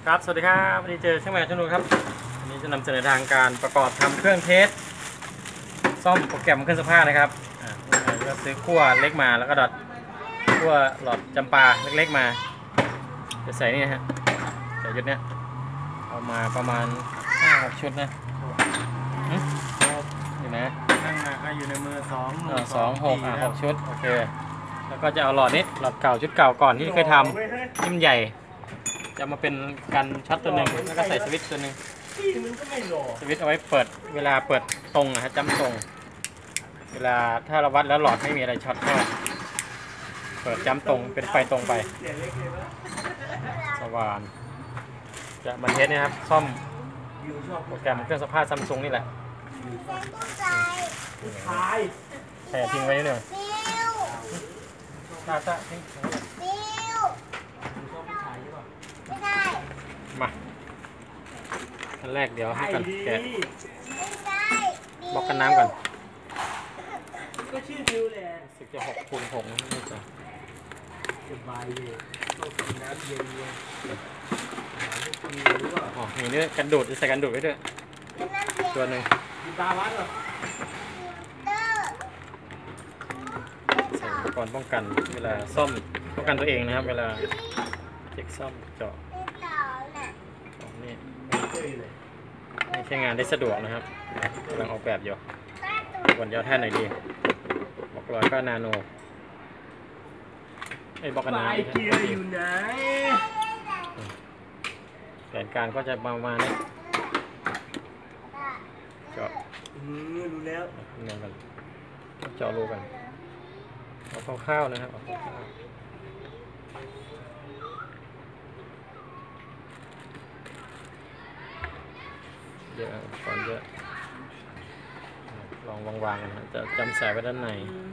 ครับสวัสดีครับวันนี้เจอช่างแมนช่างนูครับวันนี้จะนำเสนอทางการประกอบทำเครื่องเทสซ่อมโปรแกรมเครื่องซักผ้านะครับก็ซื้อขั้วเล็กมาแล้วก็ดอทขั้วหลอดจำปาเล็กๆมาจะใส่นี่นะฮะใส่ชุดเนี้ยเอามาประมาณ 5-6 ชุดนะอยู่นะนั่งหนักอยู่ในมือ 6 ชุดโอเคแล้วก็จะเอาหลอดนี้หลอดเก่าชุดเก่าก่อนที่เคยทำที่มันใหญ่จะมาเป็นกันช็อตตัวหนึ่งแล้วก็ใส่สวิตช์ตัวหนึ่งสวิตช์เอาไว้เปิดเวลาเปิดตรงนะฮะจำตรงเวลาถ้าเราวัดแล้วหลอดไม่มีอะไรช็อตก็เปิดจำตรงเป็นไฟตรงไปสว่านจะมาเทสนะครับซ่อมโปรแกรมเครื่องซักผ้าซัมซุงนี่แหละแช่ทิ้งไว้นิดหนึ่งตาทิ้งมาขั้นแรกเดี๋ยวให้กันแกะบล็อกกันน้ำก่อนก็ชื่อดิวแหละสึกจะ6x6นะไม่ใช่สบายเลยต้องกินน้ำเย็นเลยอ๋อมีเนื้อกันดูดจะใส่กันดูดไว้ด้วยตัวหนึ่งตาวัดเหรอใส่อุปกรณ์ป้องกันเวลาซ่อมป้องกันตัวเองนะครับเวลาเช็คซ่อมเจาะนี่ใช้งานได้สะดวกนะครับกำลังออกแบบอยู่วันเดียวแท่นไหนดีบอกร้อยก็นาโนไอ้บอกกันน้ำเกียร์อยู่ไหนแผนการก็จะประมาณนี้เจาะรู้แล้วเงินกันเจาะรูกันเอาคร่าวๆนะครับเอาคร่าวๆเยอะก่อนเยอะลองวางๆกันนะจะจำสายไว้ด้านใน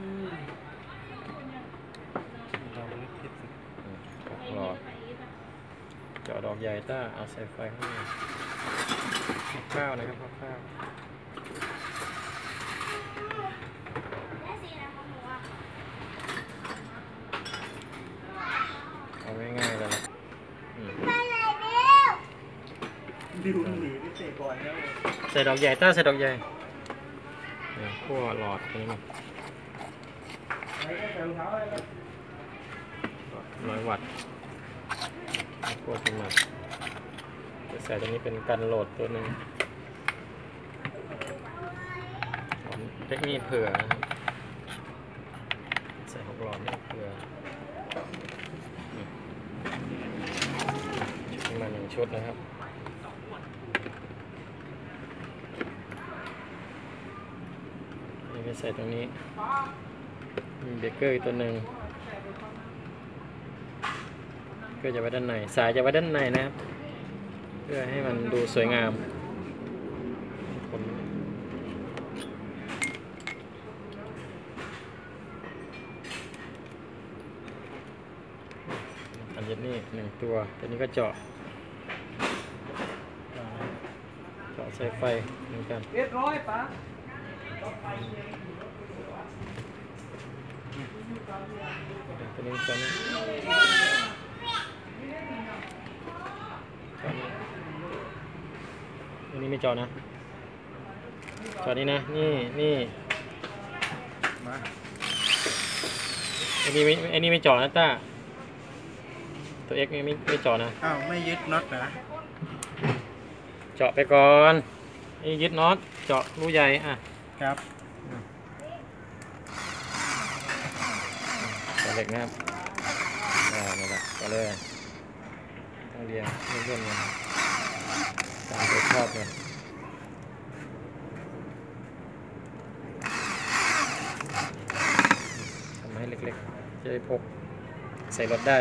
หลอดเจาะดอกใหญ่ต้าเอาใส่ไฟข้างในคร่าวๆนะครับคร่าวๆเอาง่ายๆเลยดิวหนีไปเตะบอลแล้วใส่ดอกใหญ่ต้าใส่ดอกใหญ่ขั้วหลอดนี้มัน100 วัตต์ขั้วขึ้นมาจะใส่ตรงนี้เป็นกันโหลดตัวหนึ่งเทคนิคเผื่อใส่6 หลอดนี่เผื่อชุดมา1 ชุดนะครับนี่ใส่ตรงนี้มีเบรกเกอร์อีกตัวหนึ่งก็จะไว้ด้านในสายจะไว้ด้านในนะครับเพื่อให้มันดูสวยงามอันนี้1 ตัวนี้ก็เจาะใส่ไฟเหมือนกันเรียบร้อยปะตัวนี้ตัวนี้อันนี้ไม่จอนะจอนี้นะนี่มาอันนี้ไม่จอนะต้าตัว X ไม่จอนะอ้าวไม่ยึดน็อตนะเจาะไปก่อนนี่ยึดน็อตเจาะรูใหญ่อ่ะครับเล็กนะครับนี่แหละก็เลยต้องเรียงเรื่อยๆเลยตามตัวชอบเลยทำให้เล็กๆจะได้พกใส่รถได้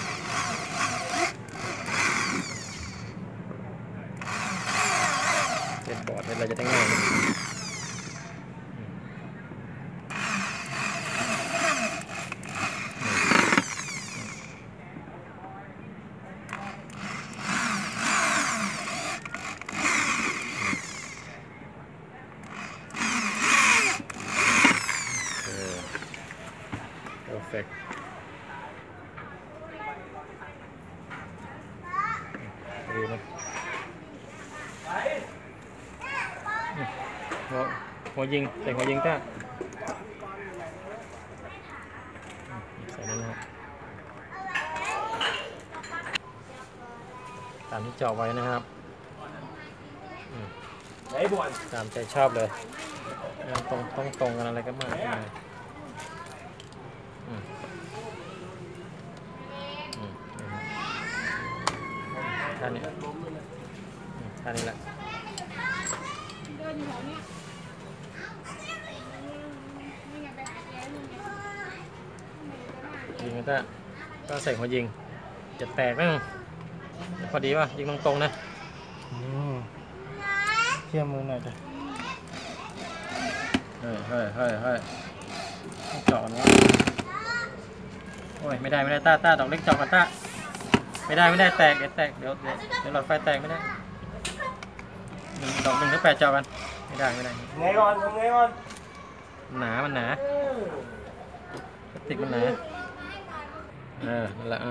เล่นบอร์ดเราจะได้ง่ายperfect รดีไหมหัวยิงใส่หัวยิงต้าใส่นี่นะครับตามที่เจาะไว้นะครับตามใจชอบเลยตรงกันอะไรก็มากท่านี้ท่านี้แหละยิงก็ใส่หัวยิงจะแตกไหมพอดีป่ะยิงตรงๆนะเชื่อมือหน่อยจ้ะเฮ้ยเจาะกันวะโอ้ยไม่ได้ต้าดอกเล็กเจาะกันต้าไม่ได้แตกเดี๋ยวหลอดไฟแตกไม่ได้ดอก1 ถึง 8เจาะกันไม่ได้ไงก่อนมันหนาพลาสติกมันหนานั่นแหละ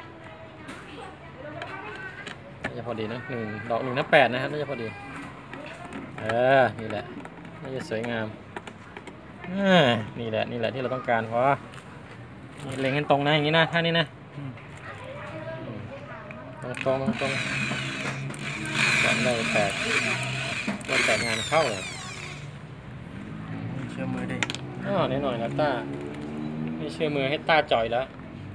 น่าจะพอดีนะดอก1 ถึง 8นะครับน่าจะพอดีนี่แหละน่าจะสวยงามนี่แหละที่เราต้องการเพราะนี่เล็งให้ตรงนะอย่างนี้นะท่านี้นะตรงได้แตกงานเข้าเลยเชื่อมือดินิดหน่อยแล้วต้าไม่เชื่อมือให้ต้าจ่อยแล้ว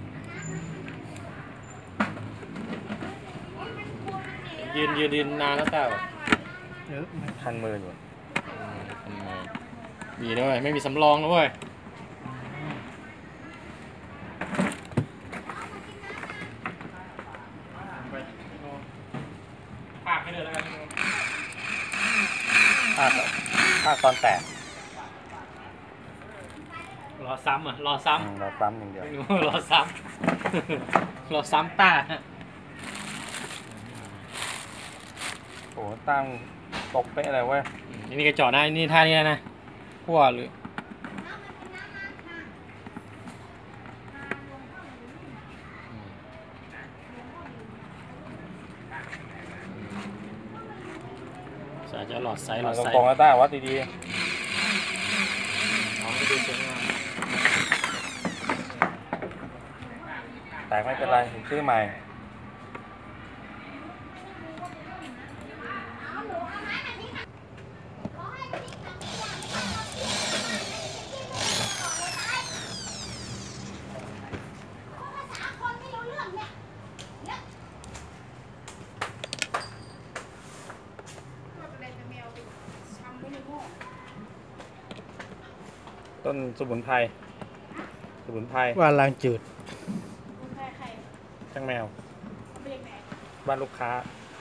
ยืนนานแล้วต้าคันมืออยู่บีด้วยไม่มีสำรองนะเว้ยภาคให้เลยแล้วกันภาคตอนแตกรอซ้ำอย่างเดียวรอซ้ำต้าโอ้ตั้งตกเป๊ะอะไรเว้ยนี่กระจอดได้นี่ท่านี้นะขั้วหรือจะหลอดไซส์ตรงๆแล้วต้าวัดดีๆไม่ดูสวยงามแต่ไม่เป็นไรซื้อใหม่ต้นสมุนไพรว่าลางจืดช่างแมวบ้านลูกค้า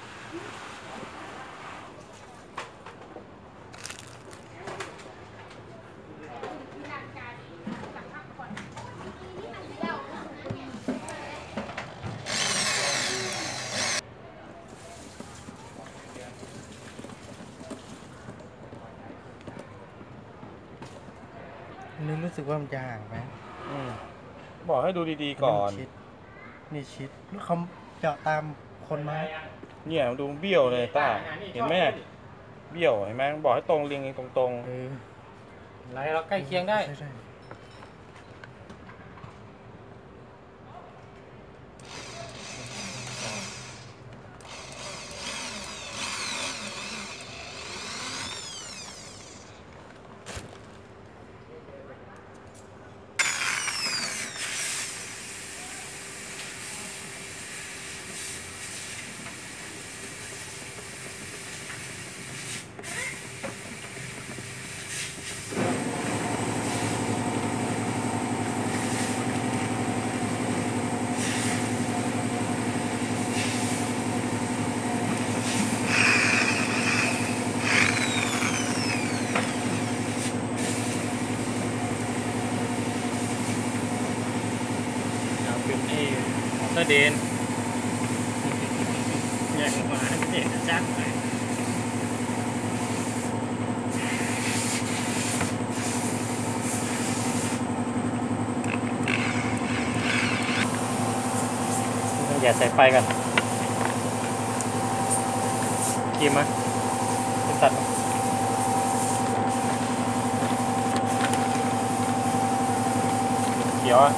รู้สึกว่ามันจะห่างไหมบอกให้ดูดีๆก่อนนี่ชิดลูกเขาเจาะตามคนไม้เนี่ยดูเบี้ยวเลยต้าเห็นไหมเบี้ยวเห็นไหมบอกให้ตรงเรียงตรงไรเราใกล้เคียงได้เดนแยกออกมาให้เด็กจัดไปอย่าใส่ไฟกันครีมมั้ยเป็นตัดเขียวอ่ะ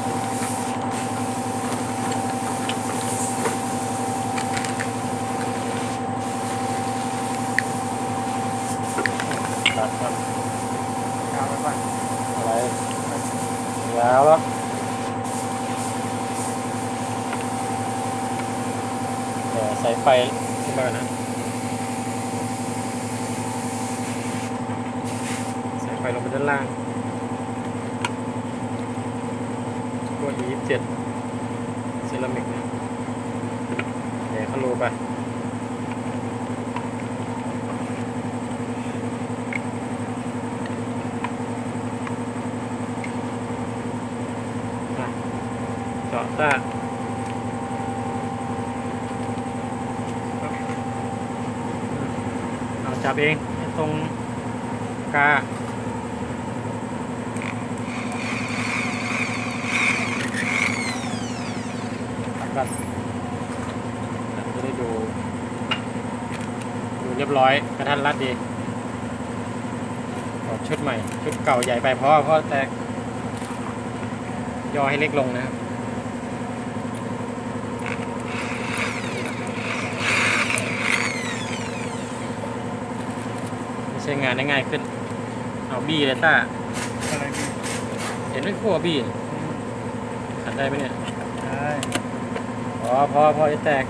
ตัดครับยาวไปป่ะอะไรยาวแล้วเดี๋ยวใส่ไฟขึ้นมาก่อนนะใส่ไฟลงไปด้านล่างตัว E27 เซรามิกนะเดี๋ยวเขาโลไปเจาะต้าเอาจับเองให้ตรงกาตัดจะได้ดูเรียบร้อยกระทัดรัดดีออกชุดใหม่ชุดเก่าใหญ่ไปเพราะแตกย่อให้เล็กลงนะครับใช้งานได้ง่ายขึ้นเอาบี้เลยต้าอะไรพี่เห็นไหมขั้วบี้ขัดได้ไหมเนี่ยได้พอจะแตก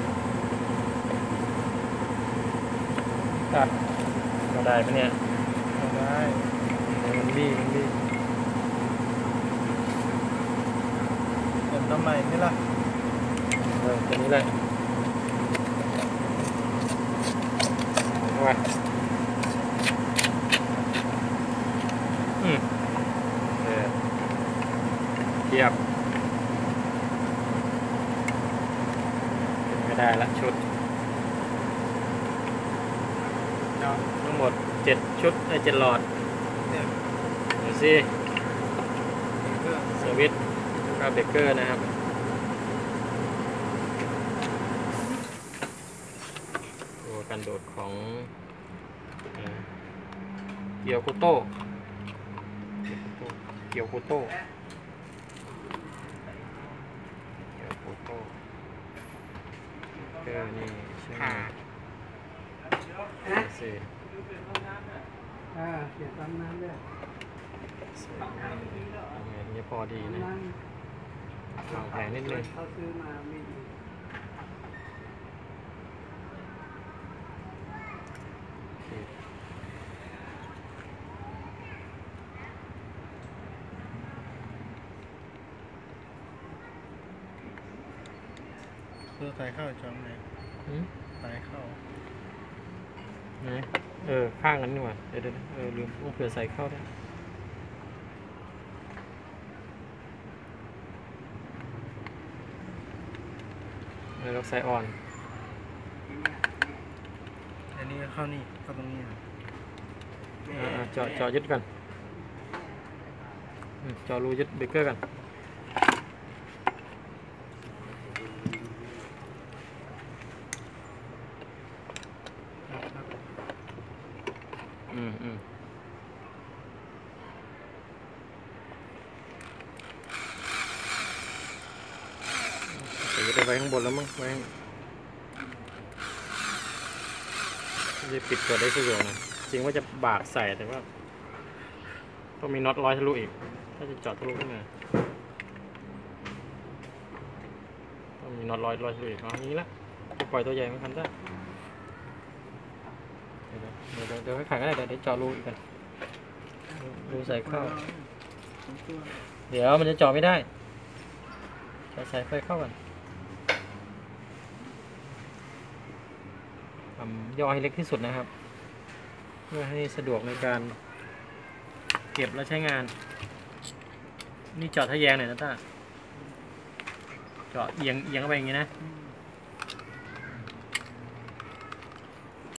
ตัดก็ได้ไหมเนี่ยได้มันบี้เติมน้ำใหม่นี่ล่ะตัวนี้เลยเอาไว้เทียบไม่ได้ละชุดทั้งหมด7ชุด7หลอดเนี่ยดูสิเพื่อสวิตช์กับเบรกเกอร์นะครับตัวกันโดดของเกียวโกโต้เกียวโกโต้นี่ใช่ไหมสิเสียตังค์น้ำด้วยนี่พอดีนะวางแผนนิดนึงเขาซื้อมาไม่ดีคือใส่เข้าจอมเลยใส่เข้านะข้างนั้นนี่หว่าเดี๋ยวลืมต้องเผื่อใส่เข้าได้เราใส่อ่อนอันนี้เข้านี่เข้าตรงนี้เจาะยึดกันเจาะรูยึดเบรกเกอร์กันจะไปข้างบนแล้วมั้งไว้จะปิดตัวได้สะดวกนะจริงว่าจะบากใส่แต่ว่าต้องมีน็อตร้อยทะลุอีกถ้าจะเจาะทะลุขึ้นมาต้องมีน็อตร้อยทะลุอีกอย่างนี้ละปล่อยตัวใหญ่ไม่ทันได้เดี๋ยวให้ขันก็ได้เดี๋ยวเจาะรูอีกกันรูใส่เข้าเดี๋ยวมันจะเจาะไม่ได้ใส่ไฟเข้ากันย่อให้เล็กที่สุดนะครับเพื่อให้สะดวกในการเก็บและใช้งานนี่เจาะทะแยงหน่อยนะต้าเจาะเอียงเข้าไปอย่างนี้นะ